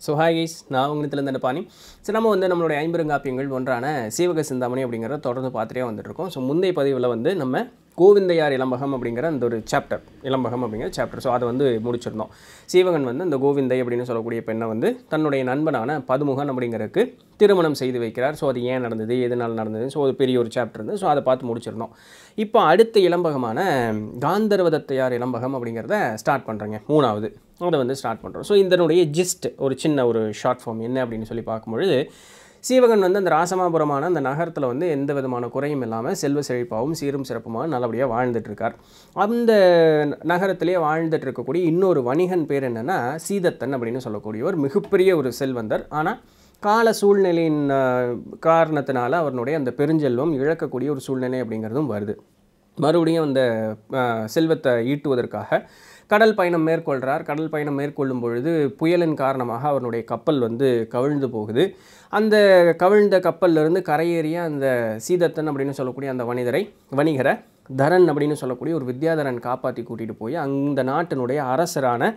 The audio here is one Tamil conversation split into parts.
So hi guys, நான் உங்க Nithilan Dhandapani. So நம்ம வந்து நம்மளுடைய 50 காப்பியங்கள் ஒன்றான சீவக சிந்தாமணி அப்படிங்கறத தொடர்ந்து பார்த்துட்டே வந்துட்டு இருக்கோம். So முந்தைய பதிவுல வந்து நம்ம கோவிந்தையார் இளம்பகம் அப்படிங்கற அந்த ஒரு சாப்டர் இளம்பகம் அப்படிங்கற சாப்டர். So அத வந்து முடிச்சிருந்தோம். சீவகன் வந்து அந்த கோவிந்தை அப்படினு சொல்லக்கூடிய பெண்ணை வந்து தன்னுடைய நண்பனான பதுமுகன் அப்படிங்கறதுக்கு திருமணம் செய்து வைக்கிறார். So அது ஏன் நடந்தது, எதனால நடந்தது, so அது பெரிய ஒரு சாப்டர் இருந்து. So அத பார்த்து முடிச்சிருந்தோம். இப்போ அடுத்த இளம்பகமான காந்தர்வதத்தையார் இளம்பகம் அப்படிங்கறத ஸ்டார்ட் பண்றேங்க. மூணாவது அதை வந்து ஸ்டார்ட் பண்ணுறோம். ஸோ இதனுடைய ஜிஸ்ட் ஒரு சின்ன ஒரு ஷார்ட் ஃபார்ம் என்ன அப்படின்னு சொல்லி பார்க்கும்பொழுது, சீவகன் வந்து அந்த ராசமாபுரமான அந்த நகரத்தில் வந்து எந்த விதமான குறையும் இல்லாமல் செல்வ செழிப்பாகவும் சீரும் சிறப்புமாக நல்லபடியாக வாழ்ந்துட்டுருக்கார். அந்த நகரத்திலே வாழ்ந்துட்டு இருக்கக்கூடிய இன்னொரு வணிகன் பேர் என்னென்னா சீதத்தன் அப்படின்னு சொல்லக்கூடியவர். மிகப்பெரிய ஒரு செல்வந்தர். ஆனால் கால சூழ்நிலையின் காரணத்தினால அவருடைய அந்த பெருஞ்செல்வம் இழக்கக்கூடிய ஒரு சூழ்நிலை அப்படிங்கிறதும் வருது. மறுபடியும் அந்த செல்வத்தை ஈட்டுவதற்காக கடல் பயணம் மேற்கொள்கிறார். கடல் பயணம் மேற்கொள்ளும் பொழுது புயலின் காரணமாக அவருடைய கப்பல் வந்து கவிழ்ந்து போகுது. அந்த கவிழ்ந்த கப்பல்லிருந்து கரையேறிய அந்த சீதத்தன் அப்படின்னு சொல்லக்கூடிய அந்த வணிகரை தரன் அப்படின்னு சொல்லக்கூடிய ஒரு வித்யாதரன் காப்பாற்றி கூட்டிகிட்டு போய் அந்த நாட்டினுடைய அரசரான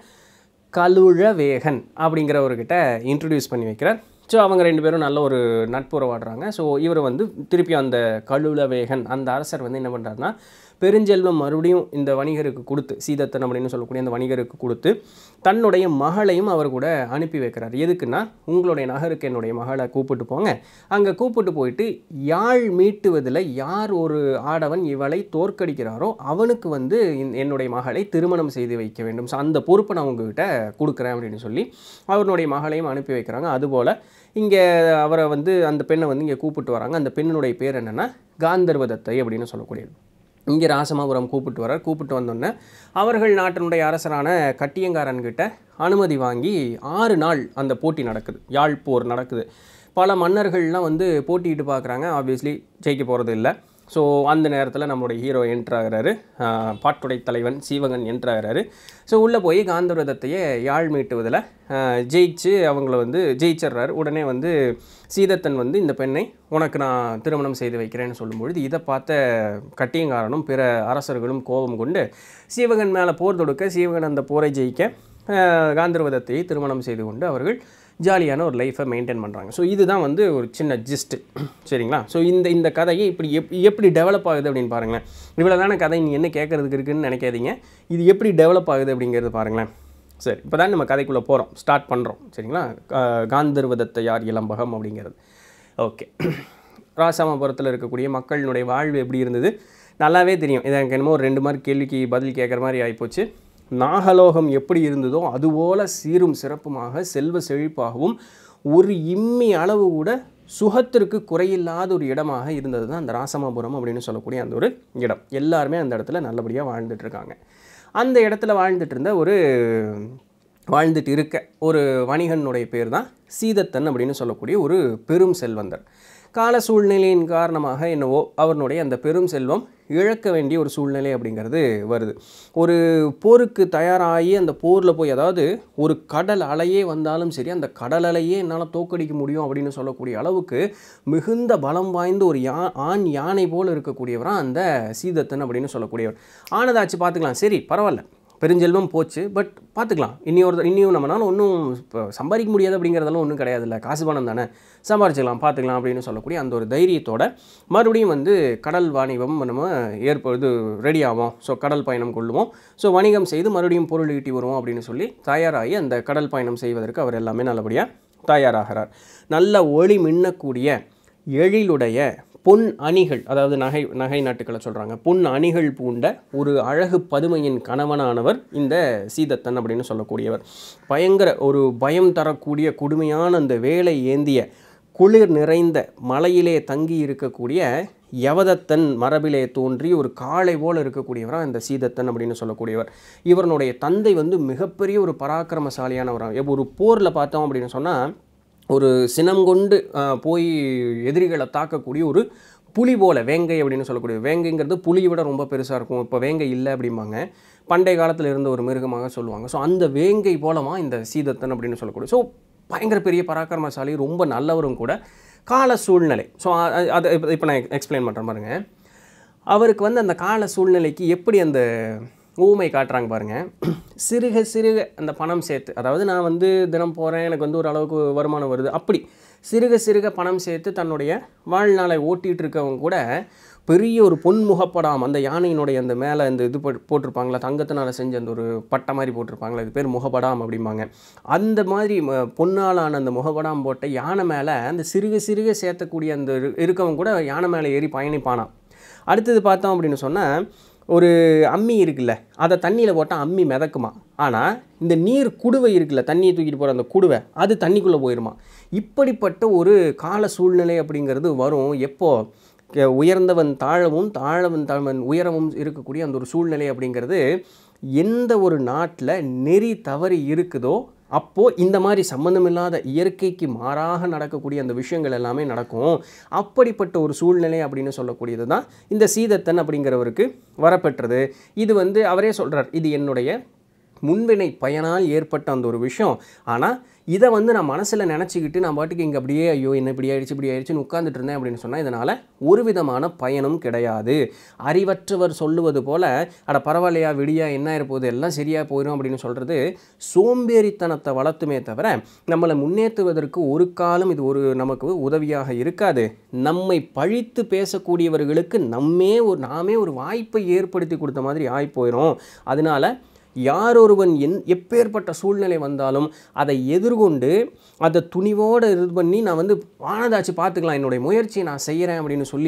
கலுழவேகன் அப்படிங்கிறவர்கிட்ட இன்ட்ரடியூஸ் பண்ணி வைக்கிறார். ஸோ அவங்க ரெண்டு பேரும் நல்ல ஒரு நட்புறவாடுறாங்க. ஸோ இவர் வந்து திருப்பி அந்த கலுழவேகன் அந்த அரசர் வந்து என்ன பண்ணுறாருன்னா பெருஞ்செல்வம் மறுபடியும் இந்த வணிகருக்கு கொடுத்து, சீதத்தன் அப்படின்னு சொல்லக்கூடிய அந்த வணிகருக்கு கொடுத்து தன்னுடைய மகளையும் அவர் கூட அனுப்பி வைக்கிறார். எதுக்குன்னா, உங்களுடைய நகருக்கு என்னுடைய மகளை கூப்பிட்டு போங்க, அங்கே கூப்பிட்டு போயிட்டு யாழ் மீட்டுவதில் யார் ஒரு ஆடவன் இவளை தோற்கடிக்கிறாரோ அவனுக்கு வந்து என்னுடைய மகளை திருமணம் செய்து வைக்க வேண்டும். ஸோ அந்த பொறுப்பை நான் உங்ககிட்ட கொடுக்குறேன் அப்படின்னு சொல்லி அவருடைய மகளையும் அனுப்பி வைக்கிறாங்க. அதுபோல் இங்கே அவரை வந்து அந்த பெண்ணை வந்து இங்கே கூப்பிட்டு வராங்க. அந்த பெண்ணினுடைய பேர் என்னென்னா காந்தர்வதத்தை அப்படின்னு சொல்லக்கூடியது. இங்கே ராசமாபுரம் கூப்பிட்டு வந்தோடனே அவர்கள் நாட்டினுடைய அரசரான கட்டியங்காரன்கிட்ட அனுமதி வாங்கி 6 நாள் அந்த போட்டி நடக்குது, யாழ் போர் நடக்குது. பல மன்னர்கள்லாம் வந்து போட்டிட்டு பார்க்குறாங்க. ஆப்வியஸ்லி ஜெயிக்க போகிறது இல்லை. ஸோ அந்த நேரத்தில் நம்மளுடைய ஹீரோ என்ட்ராகிறாரு, பாட்டுடை தலைவன் சீவகன் என்ட்ராகிறாரு. ஸோ உள்ளே போய் காந்தர்வதத்தையே யாழ் மீட்டுவதில் ஜெயிச்சு அவங்கள வந்து ஜெயிச்சிட்றாரு. உடனே வந்து சீதத்தன் வந்து இந்த பெண்ணை உனக்கு நான் திருமணம் செய்து வைக்கிறேன்னு சொல்லும்பொழுது இதை பார்த்த கட்டியங்காரனும் பிற அரசர்களும் கோபம் கொண்டு சீவகன் மேலே போர் தொடுக்க, சீவகன் அந்த போரை ஜெயிக்க காந்தர்வதத்தையை திருமணம் செய்து கொண்டு அவர்கள் ஜாலியான ஒரு லைஃப்பை மெயின்டைன் பண்ணுறாங்க. ஸோ இதுதான் வந்து ஒரு சின்ன ஜிஸ்ட்டு, சரிங்களா? ஸோ இந்த கதையை இப்படி எப்படி டெவலப் ஆகுது அப்படின்னு பாருங்களேன். இவ்வளோ தானே கதை, நீ என்ன கேட்குறதுக்கு இருக்குதுன்னு நினைக்காதீங்க. இது எப்படி டெவலப் ஆகுது அப்படிங்கிறது பாருங்களேன். சரி, இப்போ தான் நம்ம கதைக்குள்ளே போகிறோம், ஸ்டார்ட் பண்ணுறோம், சரிங்களா? காந்தர்வதத்தையார் இளம்பகம் அப்படிங்கிறது. ஓகே, ராசமாபுரத்தில் இருக்கக்கூடிய மக்களினுடைய வாழ்வு எப்படி இருந்தது நல்லாவே தெரியும். இதை எனக்கு என்னமோ ஒரு 2 மார்க் கேள்விக்கு பதில் கேட்குற மாதிரி ஆகிப்போச்சு. நாகலோகம் எப்படி இருந்ததோ அதுபோல் சீரும் சிறப்புமாக செல்வ செழிப்பாகவும் ஒரு இம்மி அளவு கூட சுகத்திற்கு குறையில்லாத ஒரு இடமாக இருந்தது தான் அந்த ராசமாபுரம் அப்படின்னு சொல்லக்கூடிய அந்த ஒரு இடம். எல்லாருமே அந்த இடத்துல நல்லபடியாக வாழ்ந்துட்டுருக்காங்க. அந்த இடத்துல வாழ்ந்துட்டு இருக்க ஒரு வணிகனுடைய பேர் தான் சீதத்தன் அப்படின்னு சொல்லக்கூடிய ஒரு பெரும் செல்வந்தர். கால சூழ்நிலையின் காரணமாக என்னவோ அவனுடைய அந்த பெரும் செல்வம் இழக்க வேண்டிய ஒரு சூழ்நிலை அப்படிங்கிறது வருது. ஒரு போருக்கு தயாராகி அந்த போரில் போய், அதாவது ஒரு கடல் அலையே வந்தாலும் சரி அந்த கடல் அலையே என்னால் தோக்கடிக்க முடியும் அப்படின்னு சொல்லக்கூடிய அளவுக்கு மிகுந்த பலம் வாய்ந்த ஒரு ஆண் யானை போல் இருக்கக்கூடியவராக அந்த சீதத்தன் அப்படின்னு சொல்லக்கூடியவர். ஆனதாச்சு பார்த்துக்கலாம், சரி பரவாயில்ல, பெருஞ்செல்வம் போச்சு, பட் பார்த்துக்கலாம், இன்னும் நம்மளால் ஒன்றும் இப்போ சம்பாதிக்க முடியாது அப்படிங்கிறதெல்லாம் ஒன்றும் கிடையாதுல்ல, காசு பணம் தானே, சம்பாரிச்சிக்கலாம், பார்த்துக்கலாம் அப்படின்னு சொல்லக்கூடிய அந்த ஒரு தைரியத்தோட மறுபடியும் வந்து கடல் வாணிபம் நம்ம ரெடி ஆகும். ஸோ கடல் பயணம் கொள்ளுவோம், ஸோ வணிகம் செய்து மறுபடியும் பொருள் ஈட்டி வருவோம் அப்படின்னு சொல்லி தயாராகி அந்த கடல் பயணம் செய்வதற்கு அவர் எல்லாமே நல்லபடியாக தயாராகிறார். நல்ல ஒளி மின்னக்கூடிய எழிலுடைய பொன் அணிகள், அதாவது நகை நாட்டுக்களை சொல்கிறாங்க, பொன் அணிகள் பூண்ட ஒரு அழகு பதுமையின் கணவனானவர் இந்த சீதத்தன் அப்படின்னு சொல்லக்கூடியவர். பயங்கர ஒரு பயம் தரக்கூடிய கொடுமையான அந்த வேலை ஏந்திய குளிர் நிறைந்த மலையிலே தங்கி இருக்கக்கூடிய யவதத்தன் மரபிலே தோன்றி ஒரு காளை போல் இருக்கக்கூடியவராக இந்த சீதத்தன் அப்படின்னு சொல்லக்கூடியவர். இவருடைய தந்தை வந்து மிகப்பெரிய ஒரு பராக்கிரமசாலியானவராக. ஒரு போரில் பார்த்தோம் அப்படின்னு சொன்னால் ஒரு சினம் கொண்டு போய் எதிரிகளை தாக்கக்கூடிய ஒரு புலி போல், வேங்கை அப்படின்னு சொல்லக்கூடிய, வேங்கைங்கிறது புலியை விட ரொம்ப பெருசாக இருக்கும். இப்போ வேங்கை இல்லை அப்படிம்பாங்க, பண்டைய காலத்தில் இருந்த ஒரு மிருகமாக சொல்லுவாங்க. ஸோ அந்த வேங்கை போலமாக இந்த சீதத்தன் அப்படின்னு சொல்லக்கூடிய, ஸோ பயங்கர பெரிய பராக்கிரமசாலி, ரொம்ப நல்லவரும் கூட. கால சூழ்நிலை, ஸோ அதை இப்போ நான் எக்ஸ்பிளைன் பண்ணுறேன் பாருங்க. அவருக்கு வந்து அந்த கால சூழ்நிலைக்கு எப்படி அந்த ஊமை காட்டுறாங்க பாருங்கள். சிறுக சிறுக அந்த பணம் சேர்த்து, அதாவது நான் வந்து தினம் போகிறேன், எனக்கு வந்து ஒரு அளவுக்கு வருமானம் வருது, அப்படி சிறுக சிறுக பணம் சேர்த்து தன்னுடைய வாழ்நாளை ஓட்டிகிட்டு இருக்கவங்க கூட பெரிய ஒரு பொன்முகப்படாம், அந்த யானையினுடைய அந்த மேலே இந்த இது போட்டிருப்பாங்களா, தங்கத்தினால் செஞ்ச அந்த ஒரு பட்டை மாதிரி போட்டிருப்பாங்களா, இது பேர் முகப்படாம் அப்படிம்பாங்க. அந்த மாதிரி பொன்னாலான அந்த முகப்படாம் போட்ட யானை மேலே அந்த சிறுக சிறுக சேர்த்தக்கூடிய அந்த இருக்கவங்க கூட யானை மேலே ஏறி பயணிப்பானாம். அடுத்தது பார்த்தோம் அப்படின்னு சொன்னால், ஒரு அம்மி இருக்குல்ல, அதை தண்ணியில் போட்டால் அம்மி மிதக்குமா, ஆனால் இந்த நீர் குடுவை இருக்குல்ல, தண்ணியை தூக்கிட்டு போகிற அந்த குடுவை, அது தண்ணிக்குள்ளே போயிடுமா. இப்படிப்பட்ட ஒரு கால சூழ்நிலை அப்படிங்கிறது வரும். எப்போது உயர்ந்தவன் தாழவும் தாழவன் தாழ்வன் உயரவும் இருக்கக்கூடிய அந்த ஒரு சூழ்நிலை அப்படிங்கிறது எந்த ஒரு நாட்டில் நெறி தவறி இருக்குதோ அப்போது இந்த மாதிரி சம்மந்தமில்லாத இயற்கைக்கு மாறாக நடக்கக்கூடிய அந்த விஷயங்கள் எல்லாமே நடக்கும். அப்படிப்பட்ட ஒரு சூழ்நிலை அப்படின்னு சொல்லக்கூடியது தான் இந்த சீதத்தன் அப்படிங்கிறவருக்கு வரப்பெற்றது. இது வந்து அவரே சொல்கிறார், இது என்னுடைய முன்வினை பயனால் ஏற்பட்ட அந்த ஒரு விஷயம். ஆனால் இதை வந்து நான் மனசில் நினச்சிக்கிட்டு நான் பாட்டுக்கு இங்கே அப்படியே ஐயோ என்ன இப்படி ஆயிடுச்சுன்னு உட்காந்துட்டு இருந்தேன் அப்படின்னு சொன்னால் இதனால் ஒரு விதமான பயனும் கிடையாது. அறிவற்றவர் சொல்லுவது போல் அட பரவாயில்லையா விடியா என்ன இருப்போது எல்லாம் சரியாக போயிடும் அப்படின்னு சொல்கிறது சோம்பேறித்தனத்தை வளர்த்துமே தவிர நம்மளை முன்னேற்றுவதற்கு ஒரு காலம் இது ஒரு நமக்கு உதவியாக இருக்காது. நம்மை பழித்து பேசக்கூடியவர்களுக்கு நாமே ஒரு வாய்ப்பை ஏற்படுத்தி கொடுத்த மாதிரி ஆகிப்போயிடும். அதனால் யாரொருவன் எப்பேற்பட்ட சூழ்நிலை வந்தாலும் அதை எதிர்கொண்டு அதை துணிவோடு இது பண்ணி நான் வந்து வானதாச்சு பார்த்துக்கலாம், என்னுடைய முயற்சியை நான் செய்கிறேன் அப்படின்னு சொல்லி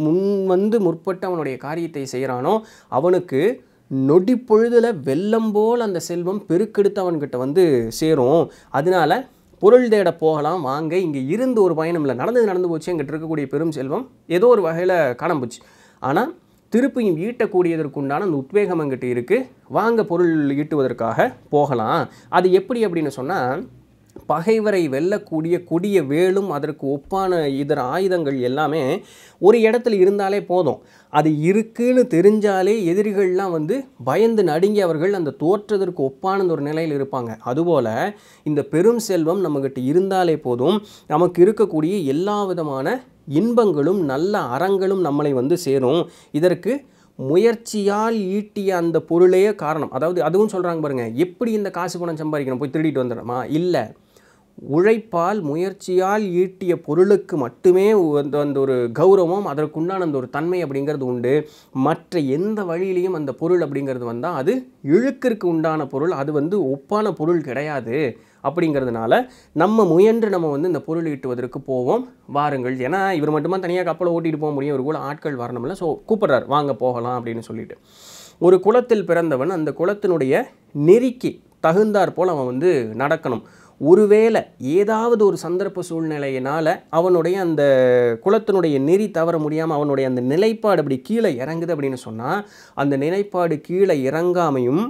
முற்பட்டு அவனுடைய காரியத்தை செய்கிறானோ அவனுக்கு நொடி பொழுதில் வெள்ளம் போல் அந்த செல்வம் பெருக்கெடுத்து அவன்கிட்ட வந்து சேரும். அதனால் பொருள் தேட போகலாம் வாங்க, இங்கே இருந்து ஒரு பயணம் இல்லை, நடந்து போச்சு, எங்கிட்ட இருக்கக்கூடிய பெரும் செல்வம் ஏதோ ஒரு வகையில் காணாம போச்சு, ஆனால் திருப்பியும் ஈட்டக்கூடியதற்குண்டான அந்த உத்வேகம் என்கிட்ட இருக்குது, வாங்க பொருள் ஈட்டுவதற்காக போகலாம். அது எப்படி அப்படின்னு சொன்னால், பகைவரை வெல்லக்கூடிய கொடிய வேலும் அதற்கு ஒப்பான இதர ஆயுதங்கள் எல்லாமே ஒரு இடத்துல இருந்தாலே போதும். அது இருக்குன்னு தெரிஞ்சாலே எதிரிகள்லாம் வந்து பயந்து நடுங்கி அவர்கள் அந்த தோற்றதற்கு ஒப்பான ஒரு நிலையில் இருப்பாங்க. அதுபோல் இந்த பெரும் செல்வம் நம்மகிட்ட இருந்தாலே போதும், நமக்கு இருக்கக்கூடிய எல்லா விதமான இன்பங்களும் நல்ல அறங்களும் நம்மளை வந்து சேரும். இதற்கு முயற்சியால் ஈட்டிய அந்த பொருளே காரணம். அதாவது அதுவும் சொல்கிறாங்க பாருங்கள், எப்படி இந்த காசு பணம் சம்பாதிக்கணும், போய் திருடிட்டு வந்துடுறோமா, இல்லை, உழைப்பால் முயற்சியால் ஈட்டிய பொருளுக்கு மட்டுமே அந்த ஒரு கௌரவம் அதற்குண்டான அந்த ஒரு தன்மை அப்படிங்கிறது உண்டு. மற்ற எந்த வழியிலையும் அந்த பொருள் அப்படிங்கிறது வந்தால் அது இழுக்கிற்கு உண்டான பொருள், அது வந்து ஒப்பான பொருள் கிடையாது. அப்படிங்கிறதுனால நம்ம முயன்று நம்ம வந்து இந்த பொருள் ஈட்டுவதற்கு போவோம் வாருங்கள். ஏன்னா இவர் மட்டுமா தனியாக கப்பலை ஓட்டிகிட்டு போக முடியும், இவர் கூட ஆட்கள் வரணும்ல. ஸோ கூப்பிட்றாரு, வாங்க போகலாம் அப்படின்னு சொல்லிட்டு. ஒரு குலத்தில் பிறந்தவன் அந்த குலத்தினுடைய நெறிக்கு தகுந்தாற் போல் அவன் வந்து நடக்கணும். ஒருவேளை ஏதாவது ஒரு சந்தர்ப்ப சூழ்நிலையினால் அவனுடைய அந்த குலத்தினுடைய நெறி தவற முடியாமல் அவனுடைய அந்த நிலைப்பாடு அப்படி கீழே இறங்குது அப்படின்னு சொன்னால், அந்த நிலைப்பாடு கீழே இறங்காமையும்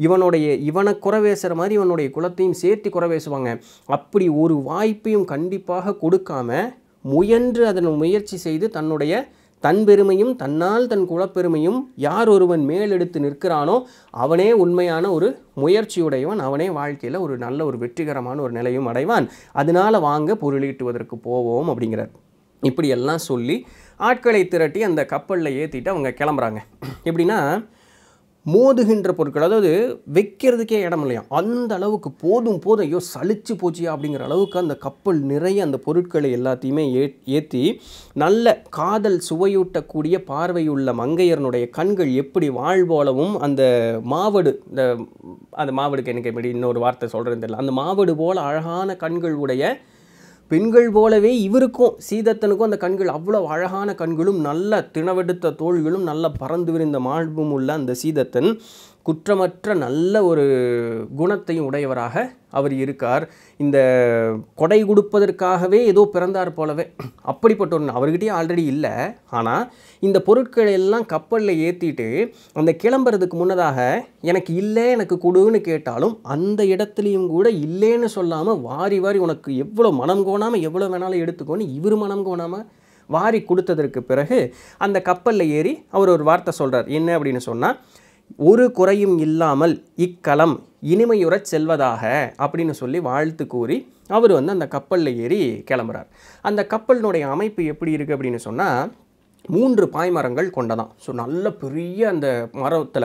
இவனை குறைவேசுகிற மாதிரி இவனுடைய குலத்தையும் சேர்த்து குறைவேசுவாங்க. அப்படி ஒரு வாய்ப்பையும் கண்டிப்பாக கொடுக்காம முயன்று அதன் முயற்சி செய்து தன் பெருமையும் தன்னால் தன் குலப்பெருமையும் யார் ஒருவன் மேலெடுத்து நிற்கிறானோ அவனே உண்மையான ஒரு முயற்சியுடையவன், அவனே வாழ்க்கையில் ஒரு நல்ல ஒரு வெற்றிகரமான ஒரு நிலையும் அடைவான். அதனால் வாங்க பொருளீட்டுவதற்கு போவோம் அப்படிங்கிறார். இப்படியெல்லாம் சொல்லி ஆட்களை திரட்டி அந்த கப்பலில் ஏற்றிட்டு அவங்க கிளம்புறாங்க. எப்படின்னா மோதுகின்ற பொருட்கள், அதாவது வைக்கிறதுக்கே இடம் இல்லையா, அந்த அளவுக்கு போதும் ஐயோ சலிச்சு போச்சியா அப்படிங்கிற அளவுக்கு அந்த கப்பல் நிறைய அந்த பொருட்களை எல்லாத்தையுமே ஏற்றி நல்ல காதல் சுவையூட்டக்கூடிய பார்வையுள்ள மங்கையரனுடைய கண்கள் எப்படி வாழ்போலவும் அந்த மாவடு, அந்த மாவடுக்கு எனக்கு எப்படி இன்னொரு வார்த்தை சொல்கிறது தெரியல, அந்த மாவடு போல் அழகான கண்கள் உடைய பெண்கள் போலவே இவருக்கும் சீதத்தனுக்கும் அந்த கண்கள் அவ்வளோ அழகான கண்களும் நல்ல திணவெடுத்த தோள்களும் நல்ல பறந்து விரிந்த மார்பும் உள்ள அந்த சீதத்தன் குற்றமற்ற நல்ல ஒரு குணத்தையும் உடையவராக அவர் இருக்கார். இந்த கொடை கொடுப்பதற்காகவே ஏதோ பிறந்தார் போலவே அப்படிப்பட்ட ஒன்று அவர்கிட்டயே ஆல்ரெடி இல்லை. ஆனால் இந்த பொருட்களை எல்லாம் கப்பலில் ஏற்றிட்டு அந்த கிளம்புறதுக்கு முன்னதாக எனக்கு இல்லை எனக்கு கொடுன்னு கேட்டாலும் அந்த இடத்துலையும் கூட இல்லைன்னு சொல்லாமல் வாரி உனக்கு எவ்வளோ மனம் கோணாமல் எவ்வளோ வேணாலும் எடுத்துக்கோன்னு இவர் மனம் கோணாமல் வாரி கொடுத்ததற்கு பிறகு அந்த கப்பலில் ஏறி அவர் ஒரு வார்த்தை சொல்கிறார். என்ன அப்படின்னு சொன்னால், ஒரு குறையும் இல்லாமல் இக்களம் இனிமையுறச் செல்வதாக அப்படின்னு சொல்லி வாழ்த்து கூறி அவர் வந்து அந்த கப்பலில் ஏறி கிளம்புறார். அந்த கப்பலினுடைய அமைப்பு எப்படி இருக்குது அப்படின்னு சொன்னால், 3 பாய்மரங்கள் கொண்டதான். ஸோ நல்ல பெரிய அந்த மரத்தில்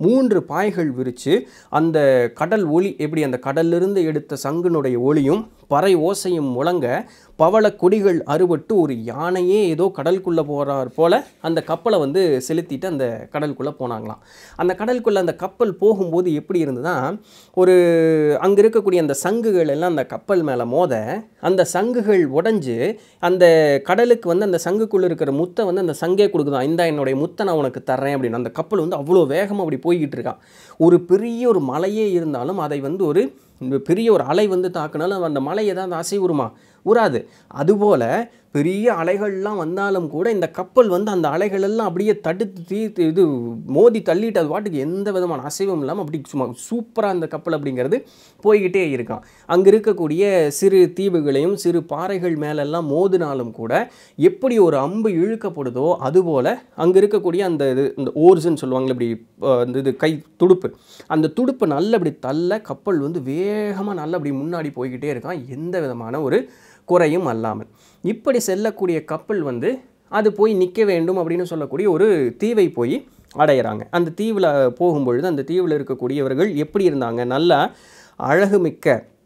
3 பாய்கள் விரித்து அந்த கடல் ஒளி எப்படி அந்த கடலிலிருந்து எடுத்த சங்கினுடைய ஒளியும் பறை ஓசையும் முழங்க பவள கொடிகள் அறுபட்டு ஒரு யானையே ஏதோ கடலுக்குள்ளே போகிறார் போல் அந்த கப்பலை வந்து செலுத்திட்டு அந்த கடலுக்குள்ளே போனாங்களாம். அந்த கடலுக்குள்ளே அந்த கப்பல் போகும்போது எப்படி இருந்ததுன்னா, ஒரு அங்கே இருக்கக்கூடிய அந்த சங்குகள் எல்லாம் அந்த கப்பல் மேலே மோத அந்த சங்குகள் உடஞ்சி அந்த கடலுக்கு வந்து அந்த சங்குக்குள்ளே இருக்கிற முத்தை வந்து அந்த சங்கே கொடுக்குதான், இந்த என்னுடைய முத்தை நான் உனக்கு தர்றேன் அப்படின்னு. அந்த கப்பல் வந்து அவ்வளோ வேகமாக அப்படி போய்கிட்டு இருக்கான். ஒரு பெரிய ஒரு மலையே இருந்தாலும் அதை வந்து ஒரு பெரிய ஒரு அலை வந்து தாக்குனாலும் அந்த மலை ஏதாவது அசைவுருமா? உராது. அதுபோல் பெரிய அலைகள்லாம் வந்தாலும் கூட இந்த கப்பல் வந்து அந்த அலைகளெல்லாம் அப்படியே தடுத்து இது மோதி தள்ளிட்டு அது பாட்டுக்கு எந்த விதமான அசைவும் இல்லாமல் அப்படி சும்மா சூப்பராக அந்த கப்பல் அப்படிங்கிறது போய்கிட்டே இருக்கான். அங்கே இருக்கக்கூடிய சிறு தீவுகளையும் சிறு பாறைகள் மேலெல்லாம் மோதினாலும் கூட எப்படி ஒரு அம்பு இழுக்கப்படுதோ அதுபோல் அங்கே இருக்கக்கூடிய அந்த இது இந்த ஓர்ஸ்ன்னு சொல்லுவாங்களே இப்படி இது கை துடுப்பு, அந்த துடுப்பு நல்ல அப்படி தள்ள கப்பல் வந்து வேகமாக நல்ல அப்படி முன்னாடி போய்கிட்டே இருக்கான், எந்த விதமான ஒரு குறையும் அல்லாமல். இப்படி செல்லக்கூடிய கப்பல் வந்து அது போய் நிற்க வேண்டும் அப்படின்னு சொல்லக்கூடிய ஒரு தீவை போய் அடையிறாங்க. அந்த தீவில் போகும்பொழுது அந்த தீவில் இருக்கக்கூடியவர்கள் எப்படி இருந்தாங்க? நல்ல அழகுமிக்க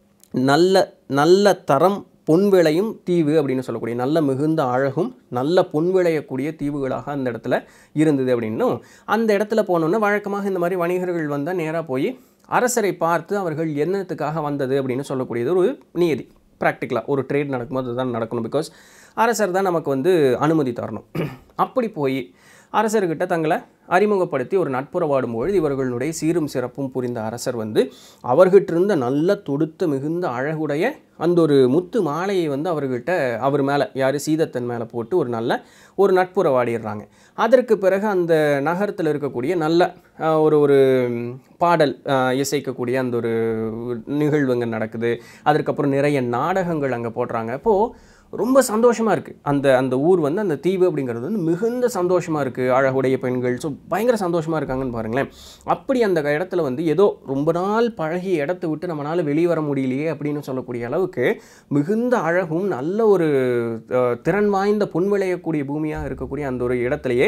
நல்ல நல்ல தரம் பொன் விளையும் தீவு அப்படின்னு சொல்லக்கூடிய நல்ல மிகுந்த அழகும் நல்ல பொன் விளையக்கூடிய தீவுகளாக அந்த இடத்துல இருந்தது. அப்படின்னும் அந்த இடத்துல போனோன்னா வழக்கமாக இந்த மாதிரி வணிகர்கள் வந்தால் நேராக போய் அரசரை பார்த்து அவர்கள் என்னத்துக்காக வந்தது அப்படின்னு சொல்லக்கூடியது ஒரு நியதி. ப்ராக்டிக்கலாக ஒரு ட்ரேட் நடக்கும்போது அதுதான் நடக்கணும். பிகாஸ் அரசர் தான் நமக்கு வந்து அனுமதி தரணும். அப்படி போய் அரசர்கிட்ட தங்களை அறிமுகப்படுத்தி ஒரு நட்புறவாடும்பொழுது இவர்களுடைய சீரும் சிறப்பும் புரிந்த அரசர் வந்து அவர்கிட்டிருந்த நல்ல தொடுத்த மிகுந்த அழகுடைய அந்த ஒரு முத்து மாலையை வந்து அவர்கிட்ட அவர் மேலே யார் சீதத்தன் மேலே போட்டு ஒரு நட்புறவாடிடுறாங்க. அதற்கு பிறகு அந்த நகரத்தில் இருக்கக்கூடிய நல்ல ஒரு பாடல் இசைக்கக்கூடிய அந்த ஒரு நிகழ்வுங்க நடக்குது. அதற்கப்புறம் நிறைய நாடகங்கள் அங்கே போடுறாங்க. அப்போது ரொம்ப சந்தோஷமாக இருக்குது. அந்த ஊர் வந்து அந்த தீவு அப்படிங்கிறது வந்து மிகுந்த சந்தோஷமாக இருக்குது. அழகுடைய பெண்கள் ஸோ பயங்கர சந்தோஷமாக இருக்காங்கன்னு பாருங்களேன். அப்படி அந்த இடத்துல வந்து ஏதோ ரொம்ப நாள் பழகிய இடத்த விட்டு நம்மளால் வெளியே வர முடியலையே அப்படின்னு சொல்லக்கூடிய அளவுக்கு மிகுந்த அழகும் நல்ல ஒரு திறன் வாய்ந்த பொன் விளையக்கூடிய பூமியாக இருக்கக்கூடிய அந்த ஒரு இடத்துலையே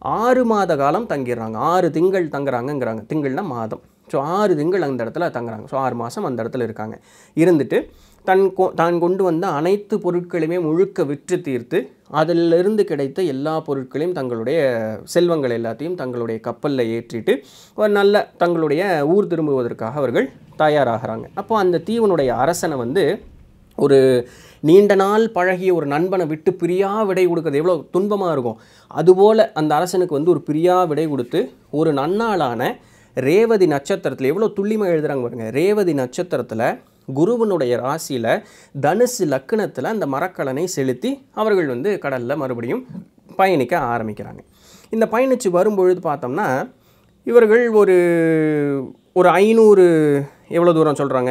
6 மாத காலம் தங்கிடுறாங்க. 6 திங்கள் தங்குறாங்கங்கிறாங்க. திங்கள்னா மாதம். ஸோ 6 திங்கள் அந்த இடத்துல தங்குறாங்க. ஸோ 6 மாதம் அந்த இடத்துல இருக்காங்க. இருந்துட்டு தான் கொண்டு வந்த அனைத்து பொருட்களையுமே முழுக்க விற்று தீர்த்து அதிலிருந்து கிடைத்த எல்லா பொருட்களையும் தங்களுடைய செல்வங்கள் எல்லாத்தையும் தங்களுடைய கப்பலில் ஏற்றிட்டு ஒரு நல்ல தங்களுடைய ஊர் திரும்புவதற்காக அவர்கள் தயாராகிறாங்க. அப்போ அந்த தீவனுடைய அரசனை வந்து ஒரு நீண்ட நாள் பழகிய ஒரு நண்பனை விட்டு பிரியா விடை கொடுக்குறது எவ்வளோ துன்பமாக இருக்கும். அதுபோல் அந்த அரசனுக்கு வந்து ஒரு பிரியா விடை கொடுத்து ஒரு நன்னாளான ரேவதி நட்சத்திரத்தில் எவ்வளோ துல்லியமாக எழுதுகிறாங்க பாருங்க. ரேவதி நட்சத்திரத்தில் குருவனுடைய ராசியில் தனுசு லக்னத்தில் அந்த மரக்கலனை செலுத்தி அவர்கள் வந்து கடலில் மறுபடியும் பயணிக்க ஆரம்பிக்கிறாங்க. இந்த பயணித்து வரும்பொழுது பார்த்தோம்னா இவர்கள் ஒரு 500 எவ்வளோ தூரம் சொல்கிறாங்க,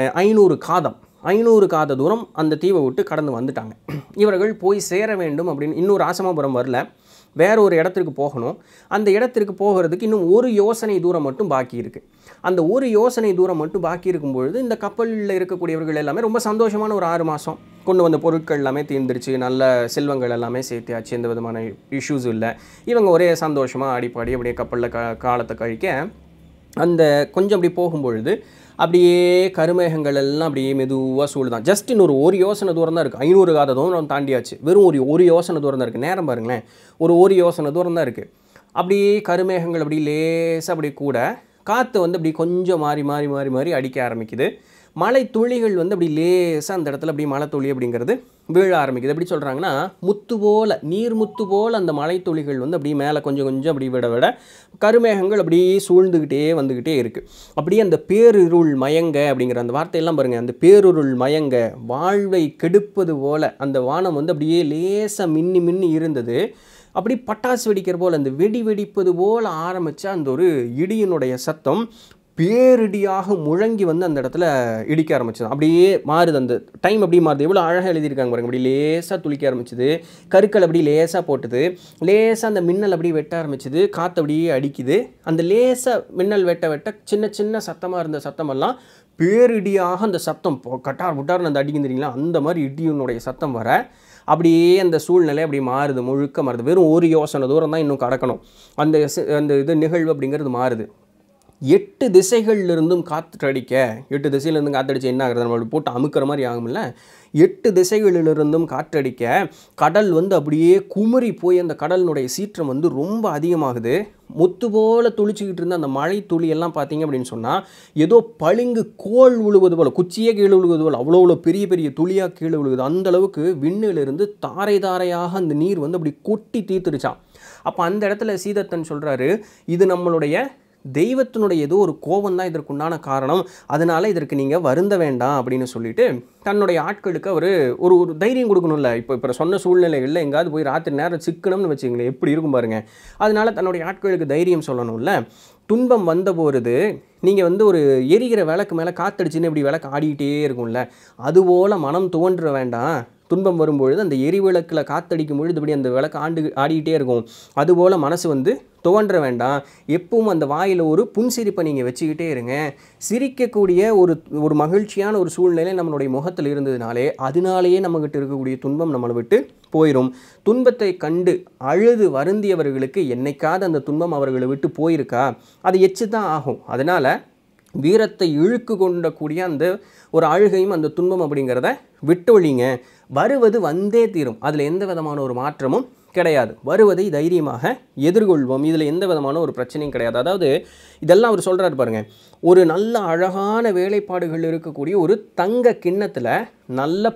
500 காத தூரம் அந்த தீவை விட்டு கடந்து வந்துட்டாங்க. இவர்கள் போய் சேர வேண்டும் அப்படின்னு இன்னும் ராசமாபுரம் வரல, வேற ஒரு இடத்திற்கு போகணும். அந்த இடத்திற்கு போகிறதுக்கு இன்னும் ஒரு யோசனை தூரம் மட்டும் பாக்கி இருக்குது. அந்த ஒரு யோசனை தூரம் மட்டும் பாக்கி இருக்கும்பொழுது இந்த கப்பலில் இருக்கக்கூடியவர்கள் எல்லாமே ரொம்ப சந்தோஷமான ஒரு 6 மாதம் கொண்டு வந்த பொருட்கள் எல்லாமே தீர்ந்துருச்சு, நல்ல செல்வங்கள் எல்லாமே சேர்த்தியாச்சு, எந்த விதமான இஷ்யூஸும் இல்லை. இவங்க ஒரே சந்தோஷமாக அடிப்பாடி அப்படியே கப்பலில் காலத்தை கழிக்க அந்த கொஞ்சம் அப்படி போகும்பொழுது அப்படியே கருமேகங்கள் எல்லாம் அப்படியே மெதுவாக சூழ்தான். ஜஸ்ட் இன்னொரு ஒரு யோசனை தூரம் தான் இருக்குது. 500 காத தூரம் தாண்டியாச்சு. வெறும் ஒரு யோசனை தூரம் தான் இருக்குது. நேரம் பாருங்களேன், ஒரு யோசனை தூரம் தான் இருக்குது. அப்படியே கருமேகங்கள் அப்படி லேசாக அப்படி கூட காற்று வந்து அப்படி கொஞ்சம் மாறி அடிக்க ஆரம்பிக்குது. மழை துளிகள் வந்து அப்படி லேசாக அந்த இடத்துல அப்படி மழை துளி அப்படிங்கிறது வீழ ஆரம்பிக்குது. எப்படி சொல்கிறாங்கன்னா முத்து போல் நீர் முத்து போல் அந்த மழை துளிகள் வந்து அப்படியே மேலே கொஞ்சம் அப்படி விட கருமேகங்கள் அப்படியே சூழ்ந்துக்கிட்டே வந்துக்கிட்டே இருக்குது. அப்படியே அந்த பேருருள் மயங்க அப்படிங்கிற அந்த வார்த்தையெல்லாம் பாருங்கள். அந்த பேருருள் மயங்க வாழ்வை கெடுப்பது போல் அந்த வானம் வந்து அப்படியே லேசாக மின்னி இருந்தது. அப்படி பட்டாசு வெடிக்கிற போல் அந்த வெடிப்பது போல் ஆரம்பித்த அந்த ஒரு இடியினுடைய சத்தம் பேரிடியாக முழங்கி வந்து அந்த இடத்துல இடிக்க ஆரம்பிச்சது. அப்படியே மாறுது, அந்த டைம் அப்படி மாறுது. எவ்வளோ அழகாக எழுதியிருக்காங்க பாருங்க. அப்படி லேசாக துளிக்க ஆரம்பிச்சுது, கருக்கள் அப்படி லேசாக போட்டுது, லேசாக அந்த மின்னல் அப்படி வெட்ட ஆரம்பிச்சுது, காற்று அப்படியே அடிக்குது. அந்த லேசாக மின்னல் வெட்ட சின்ன சத்தமாக இருந்த சத்தமெல்லாம் பேரிடியாக அந்த சத்தம் கட்டார் புட்டார்னு அந்த அடிக்கும் தெரியுங்களா, அந்த மாதிரி இடியினுடைய சத்தம் வர அப்படியே அந்த சூழ்நிலை அப்படி மாறுது, முழுக்க மாறுது. வெறும் ஒரு யோசனை தூரம் தான் இன்னும் கடக்கணும். அந்த இது நிகழ்வு அப்படிங்கிறது மாறுது. 8 திசைகளிலிருந்தும் காற்றடிக்க, 8 திசையிலிருந்தும் காற்றடிச்சு என்ன ஆகுறது, நம்ம போட்டு அமுக்கிற மாதிரி ஆகும்ல. 8 திசைகளிலிருந்தும் காற்றடிக்க கடல் வந்து அப்படியே குமுறி போய் அந்த கடலினுடைய சீற்றம் வந்து ரொம்ப அதிகமாகுது. முத்து போல் துளிச்சிக்கிட்டு இருந்த அந்த மழை துளி எல்லாம் பார்த்தீங்க அப்படின்னு சொன்னால் ஏதோ பளிங்கு கோல் விழுவது போல், குச்சியே கீழே விழுவது போல் அவ்வளோ பெரிய பெரிய துளியாக கீழே விழுகுது. அந்தளவுக்கு விண்ணிலிருந்து தாரை தாரையாக அந்த நீர் வந்து அப்படி கொட்டி தீர்த்துருச்சான். அப்போ அந்த இடத்துல சீதத்தன் சொல்கிறாரு, இது நம்மளுடைய தெய்வத்தினுடைய ஏதோ ஒரு கோபம் தான் இதற்குண்டான காரணம், அதனால் இதற்கு நீங்கள் வருந்த வேண்டாம் அப்படின்னு சொல்லிட்டு தன்னுடைய ஆட்களுக்கு அவர் ஒரு தைரியம் கொடுக்கணும்ல. இப்போ சொன்ன சூழ்நிலைகளில் எங்காவது போய் ராத்திரி நேரம் சிக்கணும்னு வச்சுங்களேன், எப்படி இருக்கும் பாருங்கள். அதனால் தன்னுடைய ஆட்களுக்கு தைரியம் சொல்லணும்ல. துன்பம் வந்தபோது நீங்கள் வந்து ஒரு எரிகிற விளக்கு மேலே காற்றடிச்சின்னு இப்படி விளக்கு ஆடிக்கிட்டே இருக்கும்ல, அதுபோல் மனம் துவன்ற வேண்டாம். துன்பம் வரும்பொழுது அந்த எரிவிளக்கில் காற்றடிக்கும் பொழுது இப்படி அந்த விளக்கு ஆடிக்கிட்டே இருக்கும். அதுபோல் மனசு வந்து துவன்ற வேண்டாம். எப்பவும் அந்த வாயில் ஒரு புன்சிரிப்பை நீங்கள் வச்சுக்கிட்டே இருங்க. சிரிக்கக்கூடிய ஒரு மகிழ்ச்சியான ஒரு சூழ்நிலை நம்மளுடைய முகத்தில் இருந்ததுனாலே அதனாலேயே நம்மகிட்ட இருக்கக்கூடிய துன்பம் நம்மளை விட்டு போயிடும். துன்பத்தை கண்டு அழுது வருந்தியவர்களுக்கு என்னைக்காவது அந்த துன்பம் அவர்களை விட்டு போயிருக்கா, அது எச்சு தான் ஆகும். அதனால் வீரத்தை இழுக்கு கொண்டக்கூடிய அந்த ஒரு அழுகையும் அந்த துன்பம் அப்படிங்கிறத விட்டொழிங்க. வருவது வந்தே தீரும், அதில் எந்த விதமான ஒரு மாற்றமும் கிடையாது. வருவதை தைரியமாக எதிர்கொள்வோம், இதில் எந்த விதமான ஒரு பிரச்சனையும் கிடையாது. அதாவது இதெல்லாம் அவர் சொல்கிறாரு பாருங்க, ஒரு நல்ல அழகான வேலைப்பாடுகள் இருக்கக்கூடிய ஒரு தங்க கிண்ணத்தில் நல்ல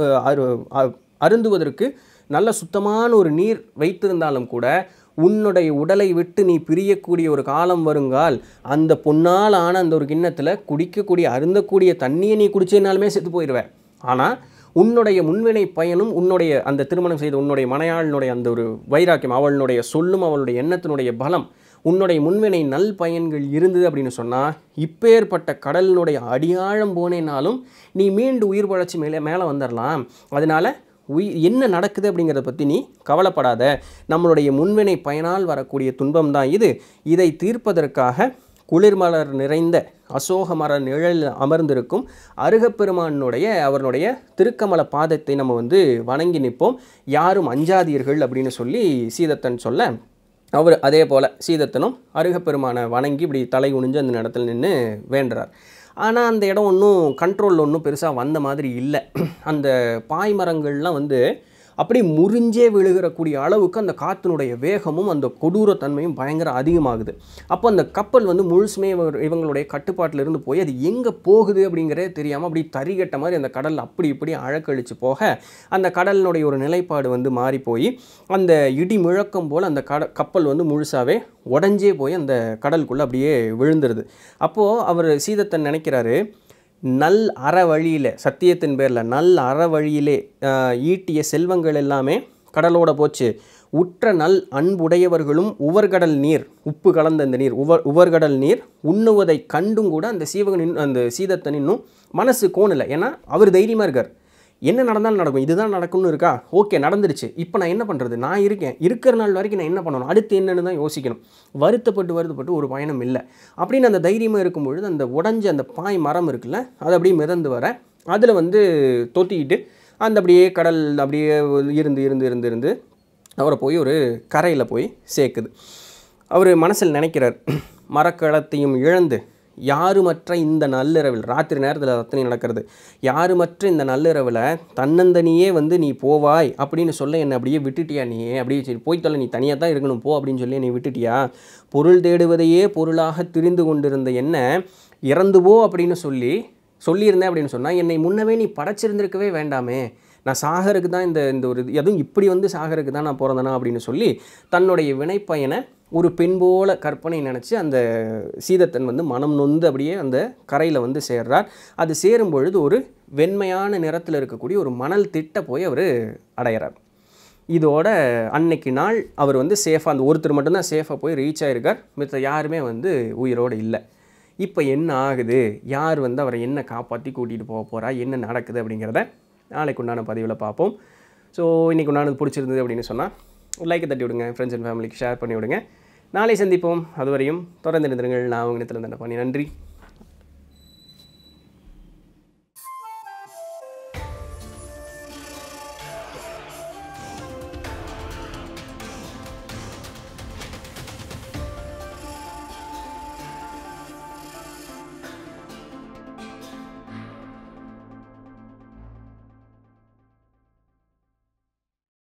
அருந்துவதற்கு நல்ல சுத்தமான ஒரு நீர் வைத்திருந்தாலும் கூட உன்னுடைய உடலை விட்டு நீ பிரியக்கூடிய ஒரு காலம் வருங்கால் அந்த பொன்னால் ஆன அந்த ஒரு கிண்ணத்தில் குடிக்கக்கூடிய அருந்தக்கூடிய தண்ணியை நீ குடிச்சேனாலுமே செத்து போயிடுவேன். ஆனால் உன்னுடைய முன்வினை பயனும் உன்னுடைய அந்த திருமணம் செய்த உன்னுடைய மனையாளினுடைய அந்த ஒரு வைராக்கியம், அவளுடைய சொல்லும் அவளுடைய எண்ணத்தினுடைய பலம், உன்னுடைய முன்வினை நல் பயன்கள் இருந்தது அப்படின்னு சொன்னால் இப்பேற்பட்ட கடலினுடைய அடியாழம் போனேனாலும் நீ மீண்டு உயிர் பழச்சி மேலே வந்துடலாம். அதனால் என்ன நடக்குது அப்படிங்கிறத பற்றி நீ கவலைப்படாத. நம்மளுடைய முன்வினை பயனால் வரக்கூடிய துன்பம் தான் இது. இதை தீர்ப்பதற்காக குளிர்மலர் நிறைந்த அசோக மர நிழல் அமர்ந்திருக்கும் அருகப்பெருமானுடைய அவருடைய திருக்கமல பாதத்தை நம்ம வந்து வணங்கி நிற்போம், யாரும் அஞ்சாதீர்கள் அப்படின்னு சொல்லி சீதத்தன் சொல்ல, அவர் அதே போல் சீதத்தனும் அருகப்பெருமானை வணங்கி இப்படி தலை குனிஞ்சு அந்த இடத்துல நின்று வேண்டுறார். ஆனால் அந்த இடம் ஒன்றும் கண்ட்ரோலில் ஒன்றும் பெருசாக வந்த மாதிரி இல்லை. அந்த பாய்மரங்கள்லாம் வந்து அப்படி முறிஞ்சே விழுகிறக்கூடிய அளவுக்கு அந்த காற்றினுடைய வேகமும் அந்த கொடூரத்தன்மையும் பயங்கர அதிகமாகுது. அப்போ அந்த கப்பல் வந்து முழுசுமே இவங்களுடைய கட்டுப்பாட்டிலிருந்து போய் அது எங்கே போகுது அப்படிங்கிறதே தெரியாமல் அப்படி தறிகட்ட மாதிரி அந்த கடல் அப்படி இப்படி அழக்கழிச்சு போக அந்த கடலினுடைய ஒரு நிலைப்பாடு வந்து மாறி போய் அந்த இடி முழக்கம் போல் அந்த கப்பல் வந்து முழுசாகவே உடஞ்சே போய் அந்த கடலுக்குள்ளே அப்படியே விழுந்துருது. அப்போது அவர் சீதத்தன் நினைக்கிறாரு, நல் அற வழியில், சத்தியத்தின் பேரில் நல் அற வழியிலே ஈட்டிய செல்வங்கள் எல்லாமே கடலோட போச்சு. உற்ற நல் அன்புடையவர்களும் உவர்கடல் நீர், உப்பு கலந்த அந்த நீர் உவர்கடல் நீர் உண்ணுவதை கண்டும் கூட அந்த சீதத்தன் இன்னும் மனசு கோணலை. ஏன்னா அவர் தைரியமாக இருக்கார், என்ன நடந்தாலும் நடக்கும், இதுதான் நடக்கும்னு இருக்கா, ஓகே நடந்துருச்சு, இப்போ நான் என்ன பண்ணுறது, நான் இருக்கேன், இருக்கிற நாள் வரைக்கும் நான் என்ன பண்ணணும், அடுத்து என்னென்னு தான் யோசிக்கணும், வருத்தப்பட்டு ஒரு பயணம் இல்லை அப்படின்னு அந்த தைரியமாக இருக்கும்பொழுது அந்த உடஞ்ச அந்த பாய் மரம் இருக்குல்ல, அது அப்படியே மிதந்து வர அதில் வந்து தொத்திக்கிட்டு அந்த அப்படியே கடல் அப்படியே இருந்து அவரை போய் ஒரு கரையில் போய் சேர்க்குது. அவர் மனசில் நினைக்கிறார், மரக்களத்தையும் இழந்து யாருமற்ற இந்த நள்ளிரவில், ராத்திரி நேரத்தில் அத்தனை நடக்கிறது, யாருமற்ற இந்த நள்ளிரவில் தன்னந்தனியே வந்து நீ போவாய் அப்படின்னு சொல்ல என்னை அப்படியே விட்டுட்டியா, நீ அப்படியே சரி போய்த்தல, நீ தனியாக தான் இருக்கணும் போ அப்படின்னு சொல்லி நீ விட்டுட்டியா, பொருள் தேடுவதையே பொருளாக திரிந்து கொண்டிருந்த என்ன இறந்து போ அப்படின்னு சொல்லியிருந்தேன் அப்படின்னு சொன்னால் என்னை முன்னவே நீ படைச்சிருந்திருக்கவே வேண்டாமே, நான் சாகருக்கு தான் இந்த ஒரு எதுவும் இப்படி வந்து சாகருக்கு தான் நான் பிறந்தனா அப்படின்னு சொல்லி தன்னுடைய வினைப்பயனை ஒரு பெண் போல கற்பனை நினச்சி அந்த சீதத்தன் வந்து மனம் நொந்து அப்படியே அந்த கரையில் வந்து சேர்றார். அது சேரும் பொழுது ஒரு வெண்மையான நிறத்தில் இருக்கக்கூடிய ஒரு மணல் திட்ட போய் அவர் அடையிறார். இதோட அன்னைக்கு நாள் அவர் வந்து சேஃபாக, அந்த ஒருத்தர் மட்டும்தான் சேஃபாக போய் ரீச் ஆகிருக்கார், மித்த யாருமே வந்து உயிரோடு இல்லை. இப்போ என்ன ஆகுது, யார் வந்து அவரை என்ன காப்பாற்றி கூட்டிகிட்டு போக போகிறா, என்ன நடக்குது அப்படிங்கிறத நாளைக்கு உண்டான பதிவில் பார்ப்போம். ஸோ இன்றைக்கு உண்டானது பிடிச்சிருந்தது அப்படின்னு சொன்னால் லைக்கை தட்டி விடுங்க, ஃப்ரெண்ட்ஸ் அண்ட் ஃபேமிலிக்கு ஷேர் பண்ணி விடுங்க. நாளை சந்திப்போம், அதுவரையும் தொடர்ந்து நிறுங்கள். நான் உங்கள் நித்திலன் தண்டபாணி. நன்றி.